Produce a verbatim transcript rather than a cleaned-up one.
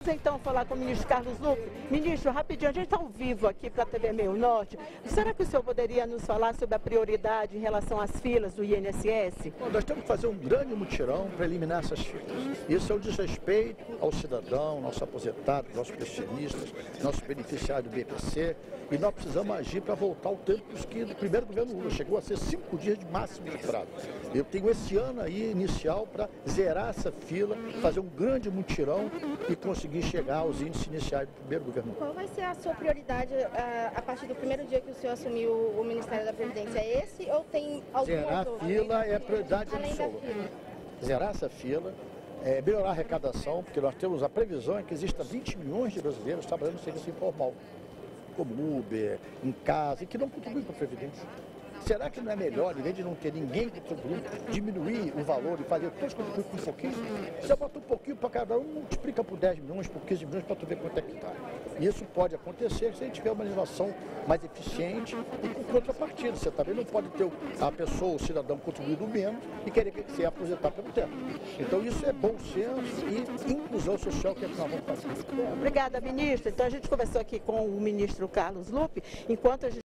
Então, falar com o ministro Carlos Lupe. Ministro, rapidinho, a gente está ao vivo aqui para a T V Meio Norte. Será que o senhor poderia nos falar sobre a prioridade em relação às filas do I N S S? Bom, nós temos que fazer um grande mutirão para eliminar essas filas. Isso é um desrespeito ao cidadão, nosso aposentado, nossos pensionistas, nossos beneficiários do B P C. E nós precisamos agir para voltar ao tempo que do primeiro governo Lula chegou a ser cinco dias de máximo de prazo. Eu tenho esse ano aí inicial para zerar essa fila, fazer um grande mutirão e conseguir chegar aos índices iniciais do primeiro governo. Qual vai ser a sua prioridade a, a partir do primeiro dia que o senhor assumiu o Ministério da Previdência? É esse ou tem algum Zerar a fila é prioridade absoluta. Zerar essa fila, é, melhorar a arrecadação, porque nós temos a previsão é que existam vinte milhões de brasileiros trabalhando no serviço informal, como Uber, em casa, e que não contribuem para a Previdência. Será que não é melhor, em vez de não ter ninguém contribuindo, diminuir o valor e fazer todos contribuir com um pouquinho? Você bota um pouquinho para cada um, multiplica por dez milhões, por quinze milhões, para tu ver quanto é que está. Isso pode acontecer se a gente tiver uma legislação mais eficiente e com contrapartida. Você também não pode ter a pessoa, o cidadão, contribuindo menos e querer se aposentar pelo tempo. Então isso é bom senso e inclusão social que é que nós vamos fazer. Obrigada, ministro. Então a gente conversou aqui com o ministro Carlos Lupe, enquanto a gente